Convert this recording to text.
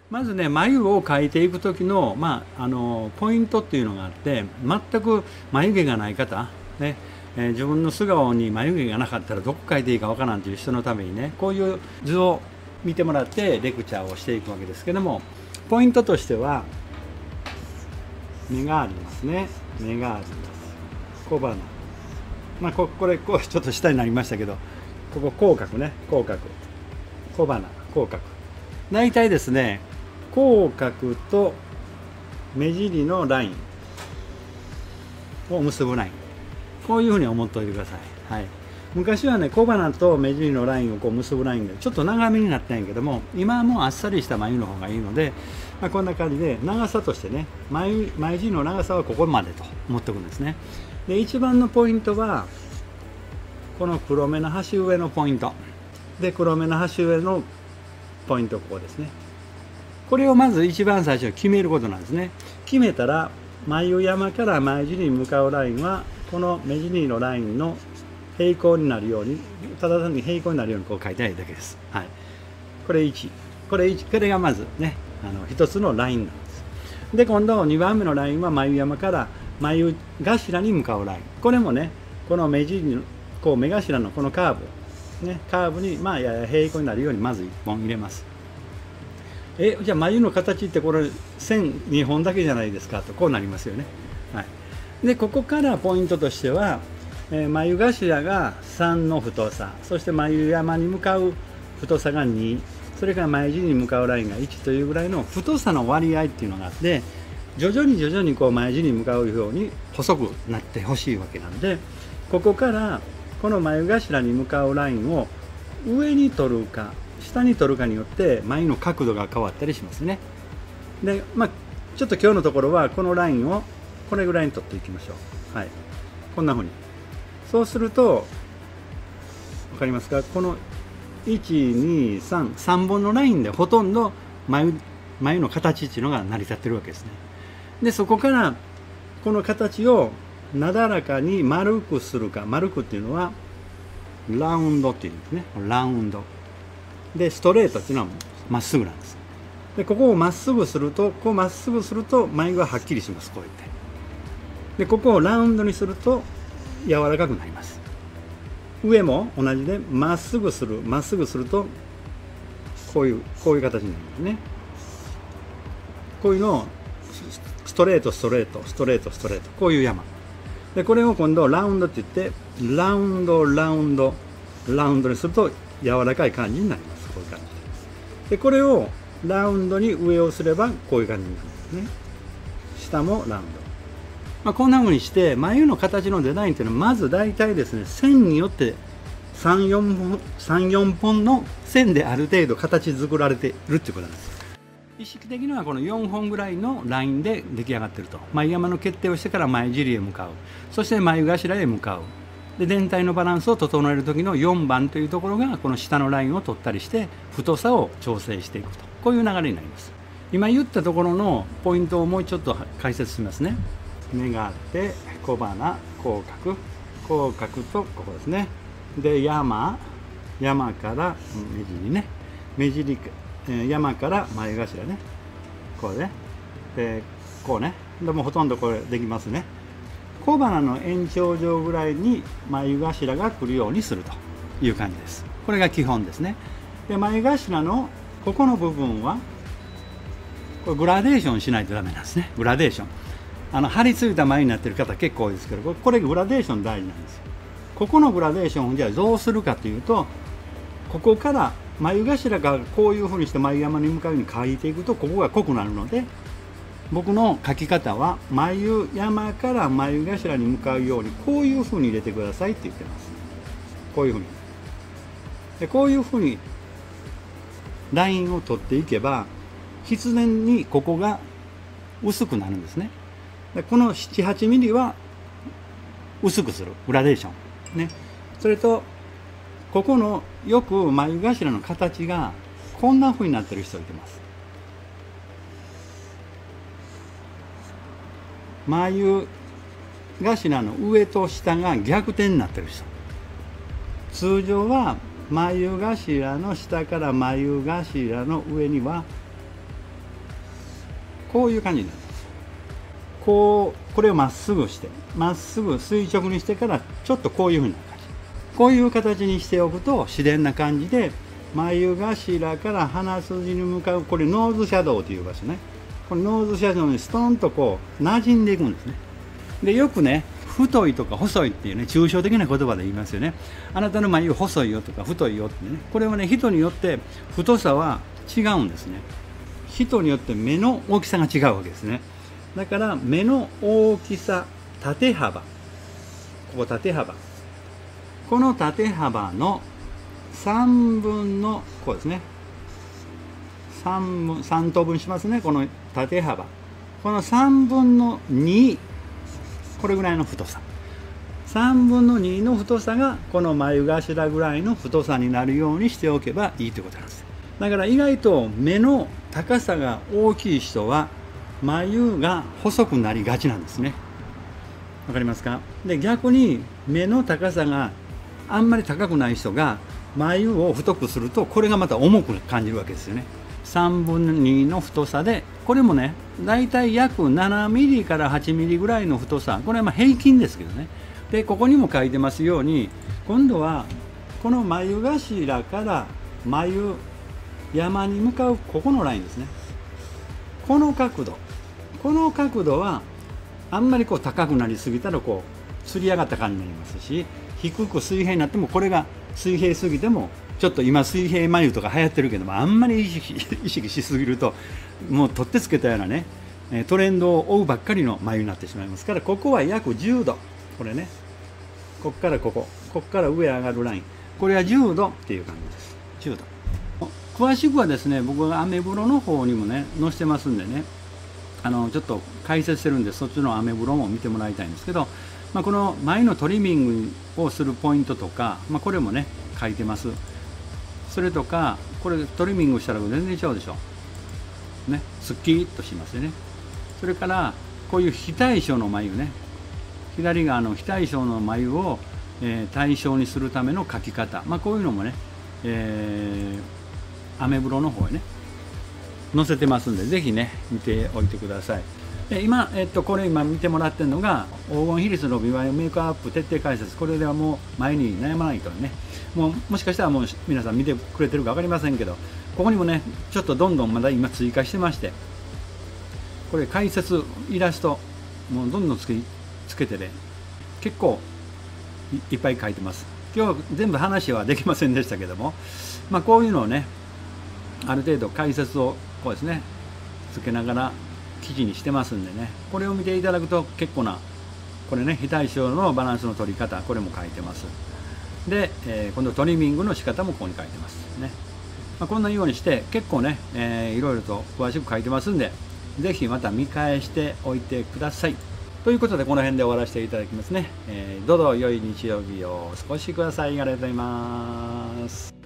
まずね、眉を描いていく時の、ポイントっていうのがあって、全く眉毛がない方、ね、自分の素顔に眉毛がなかったらどこ描いていいかわからんという人のためにね、こういう図を見てもらってレクチャーをしていくわけですけども、ポイントとしては目がありますね。目があります。小鼻、これこうちょっと下になりましたけど、ここ口角ね、口角、小鼻、口角、大体ですね、口角と目尻のラインを結ぶライン、こういうふうに思っておいてください。はい、昔はね、小鼻と目尻のラインをこう結ぶラインでちょっと長めになったんやけども、今はもうあっさりした眉の方がいいので、こんな感じで長さとしてね、眉尻の長さはここまでと思っておくんですね。で、一番のポイントはこの黒目の端上のポイントで、黒目の端上のポイント、ここですね。これをまず一番最初に決めることなんですね。決めたら、眉山から眉尻に向かうラインはこの目尻のラインの平行になるように、ただ単に平行になるようにこう書いてあるだけです。はい、これ1、これがまずね、一つのラインなんです。で、今度2番目のラインは眉山から眉頭に向かうライン。これもね、この目尻のこう目頭のこのカーブ、ね、カーブにやや平行になるようにまず1本入れます。じゃあ眉の形ってこれ線2本だけじゃないですかと、こうなりますよね。はい、でここからポイントとしては、眉頭が3の太さ、そして眉山に向かう太さが2、それから眉尻に向かうラインが1というぐらいの太さの割合っていうのがあって、徐々にこう眉尻に向かうように細くなってほしいわけなんで、ここからこの眉頭に向かうラインを上に取るか下に取るかによって眉の角度が変わったりしますね。で、ちょっと今日のところはこのラインをこれぐらいに取っていきましょう。はい、こんな風に。そうすると分かりますか、この123本のラインでほとんど眉の形っていうのが成り立ってるわけですね。でそこからこの形をなだらかに丸くするか、丸くっていうのはラウンドっていうんですね。ラウンドで、ストレートっていうのはまっすぐなんです。でここをまっすぐすると、こうまっすぐすると眉がはっきりします。こうやってで、ここをラウンドにすると柔らかくなります。上も同じでまっすぐするとこういう形になりますね。こういうのをストレートこういう山で、これを今度ラウンドって言ってラウンドにすると柔らかい感じになります。こういう感じで、これをラウンドに上をすればこういう感じになるんですね。下もラウンド、こんな風にして眉の形のデザインっていうのはまず大体ですね、線によって3、4本の線である程度形作られているっていうことなんです。意識的にはこの4本ぐらいのラインで出来上がっていると。眉山の決定をしてから眉尻へ向かう、そして眉頭へ向かう、で全体のバランスを整える時の4番というところがこの下のラインを取ったりして太さを調整していくと、こういう流れになります。今言ったところのポイントをもうちょっと解説しますね。目があって小鼻、口角とここですね。で山から目尻ね、山から眉頭ね、こうね、でこうね、でもほとんどこれできますね。小鼻の延長上ぐらいに眉頭が来るようにするという感じです。これが基本ですね。で眉頭のここの部分はこれグラデーションしないとダメなんですね。グラデーション、張り付いた眉になってる方結構多いですけど、これグラデーション大事なんですよ。ここのグラデーションをじゃあどうするかというと、ここから眉頭がこういうふうにして眉山に向かうように描いていくと、ここが濃くなるので、僕の描き方は眉山から眉頭に向かうようにこういうふうに入れてくださいって言ってます。こういうふうに。でこういうふうにラインを取っていけば必然にここが薄くなるんですね。でこの7、8ミリは薄くするグラデーションね。それとここのよく眉頭の形がこんなふうになってる人いてます。眉頭の上と下が逆転になってる人。通常は眉頭の下から眉頭の上にはこういう感じになります。これをまっすぐしてまっすぐ垂直にしてからちょっとこういうふうな感じ、こういう形にしておくと自然な感じで眉頭から鼻筋に向かう、これノーズシャドウという場所ね、これノーズシャドウにストンとこう馴染んでいくんですね。でよくね太いとか細いっていうね抽象的な言葉で言いますよね。あなたの眉細いよとか太いよってね、これはね人によって太さは違うんですね。人によって目の大きさが違うわけですね。だから目の大きさ、縦幅、ここ縦幅、この縦幅の3分のこうですね、3等分しますね。この縦幅、この3分の2、これぐらいの太さ、3分の2の太さがこの眉頭ぐらいの太さになるようにしておけばいいということなんです。だから意外と目の高さが大きい人は眉が細くなりがちなんですね。わかりますか？で逆に目の高さがあんまり高くない人が眉を太くするとこれがまた重く感じるわけですよね。3分の2の太さで、これもねだいたい約7ミリから8ミリぐらいの太さ、これはまあ平均ですけどね。でここにも書いてますように、今度はこの眉頭から眉山に向かうここのラインですね。この角度はあんまりこう高くなりすぎたらこうつり上がった感じになりますし、低く水平になってもこれが水平すぎても、ちょっと今水平眉とか流行ってるけども、あんまり意識しすぎるともう取ってつけたようなねトレンドを追うばっかりの眉になってしまいますから、ここは約10度、これね、こっからこっから上上がるライン、これは10度っていう感じです。10度。詳しくはですね、僕がアメブロの方にもね載せてますんでね、ちょっと解説してるんで、そっちのアメブロも見てもらいたいんですけど、この眉のトリミングをするポイントとか、これもね書いてます。それとかこれトリミングしたら全然違うでしょね、スッキリとしますよね。それからこういう非対称の眉ね、左側の非対称の眉を、対称にするための描き方、こういうのもね、アメブロの方へね載せてますんで、ぜひね見ておいてください。で今、これ今見てもらってるのが黄金比率の美眉メイクアップ徹底解説。これではもう前に悩まないとね、もしかしたらもう皆さん見てくれてるか分かりませんけど、ここにもねちょっとどんどんまだ今追加してまして、これ解説イラストもうどんどんつけてね、結構いっぱい書いてます。今日全部話はできませんでしたけども、こういうのをねある程度解説をこうですねつけながら記事にしてますんでね、これを見ていただくと結構な、これね非対称のバランスの取り方、これも書いてます。で、今度トリミングの仕方もここに書いてますね。こんなようにして結構ね、いろいろと詳しく書いてますんで、ぜひまた見返しておいてください。ということでこの辺で終わらせていただきますね。どうぞ良い日曜日をお過ごしください。ありがとうございます。